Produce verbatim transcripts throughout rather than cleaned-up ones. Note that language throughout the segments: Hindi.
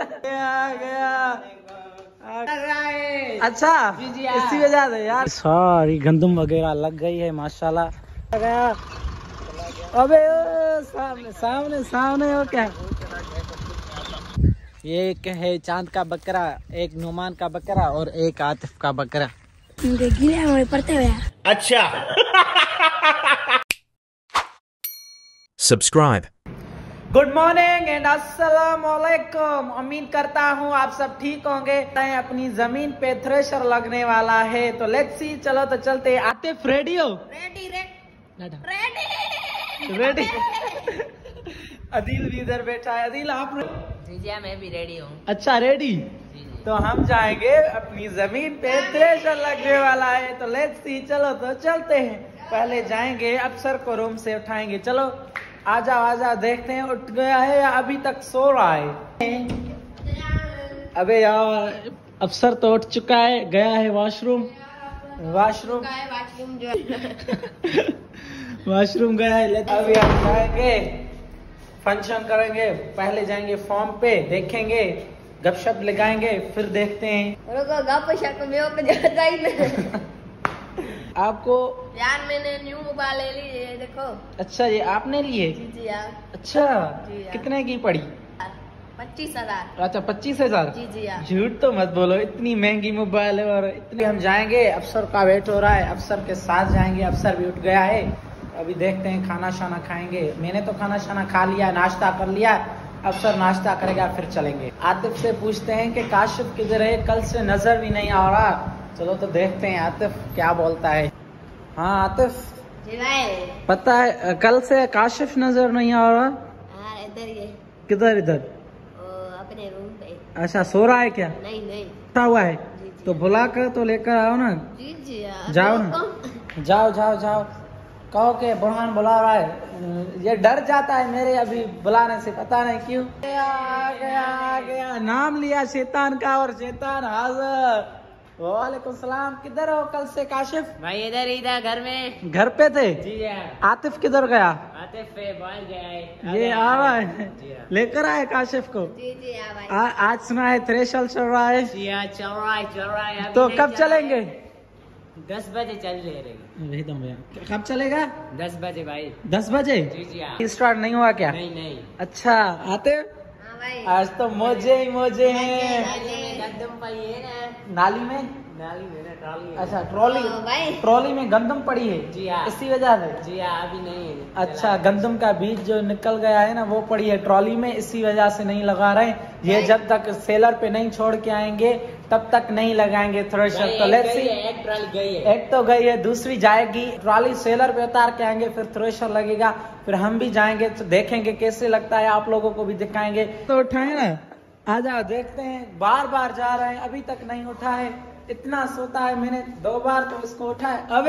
आ गया अच्छा इसी वजह से यार सारी गंदम वगैरह लग गई है माशाल्लाह। गया अबे सामने सामने सामने हो क्या। ये एक है चांद का बकरा, एक नुमान का बकरा और एक आतिफ का बकरा। पढ़ते हुए अच्छा Subscribe. गुड मॉर्निंग एंड अस्सलाम वालेकुम। उम्मीद करता हूँ आप सब ठीक होंगे। अपनी जमीन पे थ्रेशर लगने वाला है तो लेट्स सी, चलो तो चलते। आतिफ रेडी हो? Ready ready ready. अदिल भी इधर बैठा है। अदिल आप? जी जी मैं भी रेडी हूँ। अच्छा रेडी। तो हम जाएंगे अपनी जमीन पे, थ्रेशर लगने वाला है तो लेट्स सी, चलो तो चलते हैं। पहले जाएंगे अफसर को रूम से उठाएंगे। चलो आ जाओ आ जाओ, देखते हैं उठ गया है या अभी तक सो रहा है। अबे यार अफसर तो उठ चुका है, गया है वॉशरूम। वॉशरूम वॉशरूम जो है वॉशरूम गया है। अभी हम जाएंगे फंक्शन करेंगे। पहले जाएंगे फॉर्म पे, देखेंगे गपशप लगाएंगे, फिर देखते हैं। जाता ही नहीं। आपको यार मैंने न्यू मोबाइल ले ली है, देखो। अच्छा ये आपने लिए? जी जी यार। अच्छा जी यार। कितने की पड़ी? पच्चीस हजार। अच्छा पच्चीस हजार। जी जी यार। झूठ तो मत बोलो, इतनी महंगी मोबाइल है। और इतनी हम जाएंगे, अफसर का वेट हो रहा है, अफसर के साथ जाएंगे। अफसर भी उठ गया है, अभी देखते हैं खाना शाना खाएंगे। मैंने तो खाना शाना खा लिया, नाश्ता कर लिया। अफसर नाश्ता करेगा फिर चलेंगे। आतिफ से पूछते हैं कि काशिफ किधर है, कल से नजर भी नहीं आ रहा। चलो तो देखते हैं आतिफ क्या बोलता है। हाँ आतिफ जी भाई। पता है कल से काशिफ नजर नहीं आ रहा। हाँ इधर ये। किधर इधर? अपने रूम पे। अच्छा सो रहा है क्या? नहीं नहीं उठा हुआ है? जी जी। तो बुला कर तो लेकर आओ ना। जी जी यार। जाओ ना, जाओ जाओ जाओ, कहो के बुरहान बुला रहा है। ये डर जाता है मेरे अभी बुलाने से, पता नहीं क्यों। आ गया आ गया, नाम लिया शैतान का और शैतान हाजिर। वालेकुम सलाम। किधर हो कल से काशिफ? भाई इधर इधर घर में। घर पे थे? जी यार। आतिफ किधर गया? आतिफ पे बाहर गया है। ये आ रहा है, लेकर आए काशिफ को। जी जी यार भाई। आ, आज सुना है थ्रेशर चल रहा है। जी यार चल रहा है चल रहा है। तो कब चलेंगे? दस बजे चल ले रही। कब चलेगा? दस बजे भाई। दस बजे? जी जी यार। स्टार्ट नहीं हुआ क्या? नहीं नहीं। अच्छा आते हाँ भाई। आज तो मौजे ही मौजे हैं। गंदम पड़ी है ना नाली में? नाली में ना ट्रॉली है। अच्छा ट्रॉली, हाँ भाई। ट्रॉली में गंदम पड़ी है। जी हाँ। इसी वजह से? जी हाँ अभी नहीं है। अच्छा गंदम का बीज जो निकल गया है ना वो पड़ी है ट्रॉली में, इसी वजह से नहीं लगा रहे। ये जब तक सेलर पे नहीं छोड़ के आएंगे तब तक नहीं लगाएंगे थ्रेशर। तो लेट्स सी, एक ट्रॉली गई है। एक तो गई है, दूसरी जाएगी। ट्रॉली सेलर पे उतार के आएंगे, फिर थ्रेशर लगेगा, फिर हम भी जाएंगे तो देखेंगे कैसे लगता है, आप लोगों को भी दिखाएंगे। तो उठाए ना, आ जाओ देखते हैं। बार बार जा रहे हैं, अभी तक नहीं उठा है। इतना सोता है, मैंने दो बार तो इसको उठाया। अबे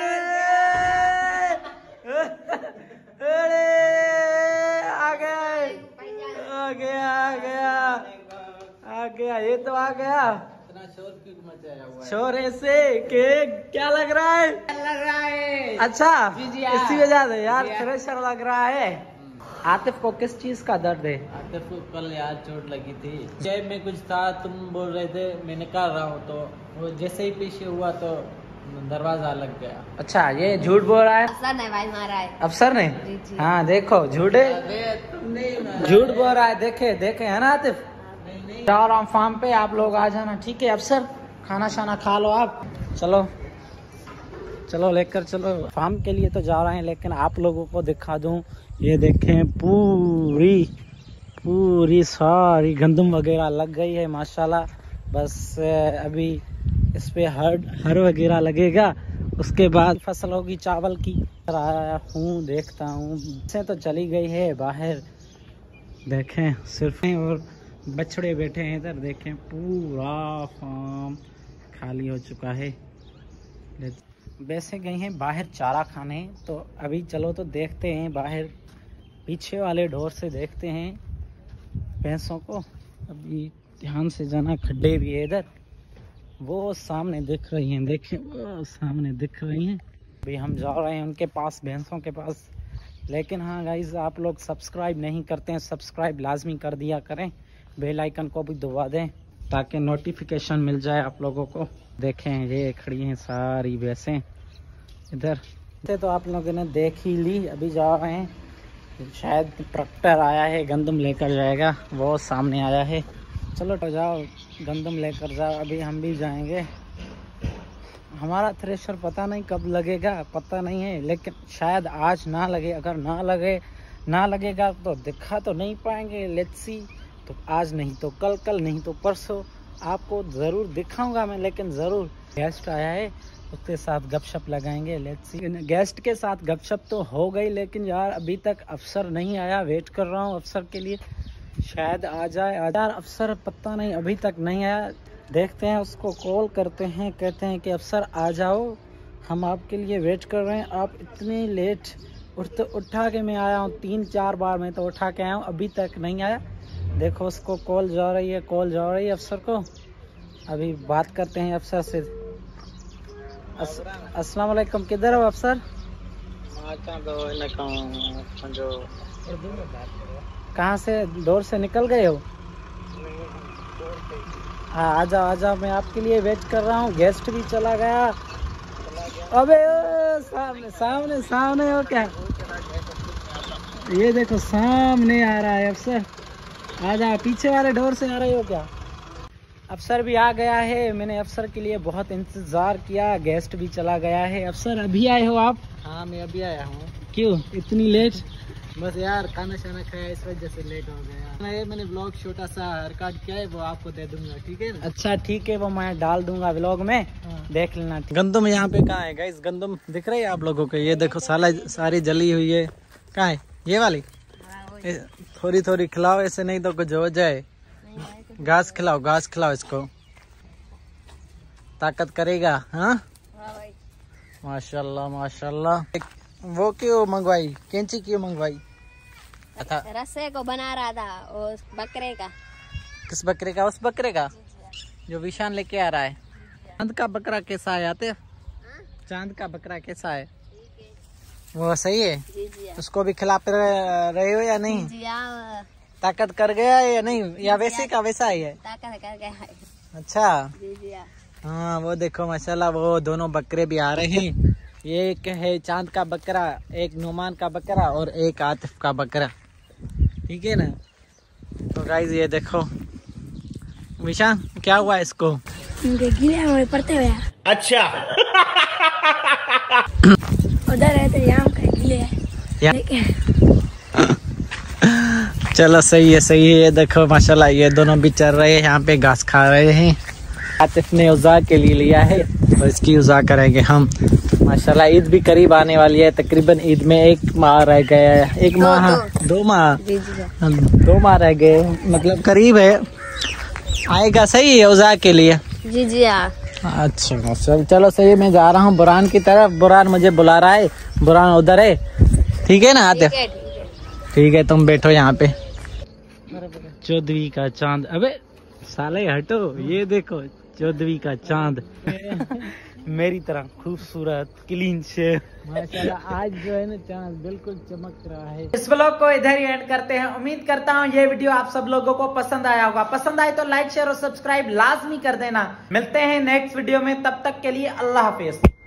अरे आ गया आ गया आ गया आ गया, ये तो आ गया। इतना शोर क्यों मचाया हुआ है? शोर ऐसे के क्या लग रहा है? लग रहा है। अच्छा जी जी यार। इसी वजह से यार जी यार। थ्रेशर लग रहा है। आतिफ को किस चीज का दर्द है? आतिफ को कल यार चोट लगी थी, जेब में कुछ था, तुम बोल रहे थे मैं निकाल रहा हूँ, तो वो जैसे ही पीछे हुआ तो दरवाजा लग गया। अच्छा ये झूठ बोल रहा है? अफसर ने भाई मारा है। अफसर ने? जी जी। हाँ देखो झूठे तुमने झूठ बोल रहा है। देखे देखे है ना आतिफ। जा रहा हूँ फार्म पे, आप लोग आ जाना ठीक है? अफसर खाना शाना खा लो आप। चलो चलो लेकर चलो। फार्म के लिए तो जा रहे हैं, लेकिन आप लोगों को दिखा दूं, ये देखें पूरी पूरी सारी गंदम वगैरह लग गई है माशाल्लाह। बस अभी इस पे हर हर वगैरह लगेगा, उसके बाद फसल होगी चावल की। आया हूँ देखता हूँ से तो चली गई है बाहर, देखें सिर्फ और बछड़े बैठे हैं इधर। देखें पूरा फार्म खाली हो चुका है। वैसे गई हैं बाहर चारा खाने, तो अभी चलो तो देखते हैं बाहर पीछे वाले डोर से देखते हैं भैंसों को। अभी ध्यान से जाना, खड्डे भी है इधर, वो सामने दिख रही हैं, देखें वो सामने दिख रही हैं। अभी हम जा रहे हैं उनके पास, भैंसों के पास। लेकिन हाँ गाइज, आप लोग सब्सक्राइब नहीं करते हैं, सब्सक्राइब लाजमी कर दिया करें। बेल आइकन को भी दबा दें ताकि नोटिफिकेशन मिल जाए आप लोगों को। देखें ये खड़ी हैं सारी भैंसें इधर से, तो आप लोगों ने देख ही ली। अभी जा रहे हैं, शायद ट्रैक्टर आया है गंदम लेकर जाएगा, वो सामने आया है। चलो तो जाओ गंदम लेकर जाओ, अभी हम भी जाएंगे। हमारा थ्रेशर पता नहीं कब लगेगा, पता नहीं है, लेकिन शायद आज ना लगे। अगर ना लगे ना लगेगा तो दिखा तो नहीं पाएंगे, लेट्स सी। तो आज नहीं तो कल, कल नहीं तो परसों आपको ज़रूर दिखाऊंगा मैं, लेकिन ज़रूर। गेस्ट आया है, उसके साथ गपशप लगाएंगे, लेट्स सी। गेस्ट के साथ गपशप तो हो गई, लेकिन यार अभी तक अफसर नहीं आया। वेट कर रहा हूँ अफसर के लिए, शायद आ जाए। यार अफसर पता नहीं अभी तक नहीं आया। देखते हैं, उसको कॉल करते हैं, कहते हैं कि अफसर आ जाओ, हम आपके लिए वेट कर रहे हैं। आप इतने लेट उठ उठा के मैं आया हूँ, तीन चार बार मैं तो उठा के आया हूँ, अभी तक नहीं आया। देखो उसको कॉल जा रही है, कॉल जा रही है अफसर को। अभी बात करते हैं अफसर से। अस, अस्सलाम वालेकुम, किधर हो अफसर? कहाँ से? डोर से निकल गए हो? हाँ आ जाओ आ जाओ, मैं आपके लिए वेट कर रहा हूँ। गेस्ट भी चला गया। अबे ओ, सामने सामने सामने हो क्या? ये देखो सामने आ रहा है अफसर। आ जाओ, पीछे वाले डोर से आ रहे हो क्या? अफसर भी आ गया है। मैंने अफसर के लिए बहुत इंतजार किया, गेस्ट भी चला गया है। अफसर अभी आए हो आप? हाँ मैं अभी आया हूँ। क्यों इतनी लेट? बस यार खाना शाना खाया, इस वजह से लेट हो गया। ये मैंने ब्लॉग छोटा सा रिकॉर्ड किया है, वो आपको दे दूंगा, ठीक है ना? अच्छा ठीक है, वो मैं डाल दूंगा व्लॉग में, हाँ। देख लेना। गंदम यहाँ पे कहाँ है गाइस? गंदम दिख रही है आप लोगों को? ये देखो साला सारी जली हुई है। कहाँ है ये वाली? थोड़ी थोड़ी खिलाओ, ऐसे नहीं तो कुछ हो जाए। घास खिलाओ, घास खिलाओ इसको, ताकत करेगा। हाँ माशाल्लाह माशाल्लाह। वो क्यों मंगवाई? कैंची क्यों मंगवाई? अच्छा रस्से को बना रहा था उस बकरे का। किस बकरे का? उस बकरे का जो विशान लेके आ रहा है। चांद का बकरा कैसा है आते? चांद का बकरा कैसा है? वो सही है? जी जी उसको भी खिला पे रहे हो या नहीं? जी आ, ताकत कर गया है या नहीं, या वैसे का वैसा ही है? ताकत कर गया है। अच्छा जी जी आ। हाँ वो देखो माशाल्लाह, वो दोनों बकरे भी आ रहे हैं। ये एक है चांद का बकरा, एक नुमान का बकरा और एक आतिफ का बकरा, ठीक है ना? तो गाइस ये देखो विशान क्या हुआ इसको? गिले पड़ते हुए। अच्छा उधर है तो यहाँ का गिले या? है। चलो सही है सही है। ये देखो माशाल्लाह ये दोनों भी चल रहे हैं, यहाँ पे घास खा रहे हैं। आतिफ ने उज़ा के लिए लिया है और इसकी उज़ा करेंगे हम। माशाल्लाह ईद भी करीब आने वाली है, तकरीबन ईद में एक माह रह गया है। एक माह दो माह जी जी दो माह रह गए, मतलब करीब है, आएगा। सही है उज़ा के लिए? जी जी आ। अच्छा चल चलो सही है। मैं जा रहा हूँ बुरान की तरफ, बुरान मुझे बुला रहा है, बुरान उधर है, ठीक है ना आतिफ? ठीक है तुम बैठो यहाँ पे। चौदहवीं का चांद, अबे साले हटो, ये देखो चौदहवीं का चांद मेरी तरह खूबसूरत क्लीन शेव माशाल्लाह। आज जो है ना चांद बिल्कुल चमक रहा है। इस व्लॉग को इधर ही एंड करते हैं। उम्मीद करता हूँ ये वीडियो आप सब लोगों को पसंद आया होगा। पसंद आए तो लाइक शेयर और सब्सक्राइब लाजमी कर देना। मिलते हैं नेक्स्ट वीडियो में, तब तक के लिए अल्लाह हाफिज।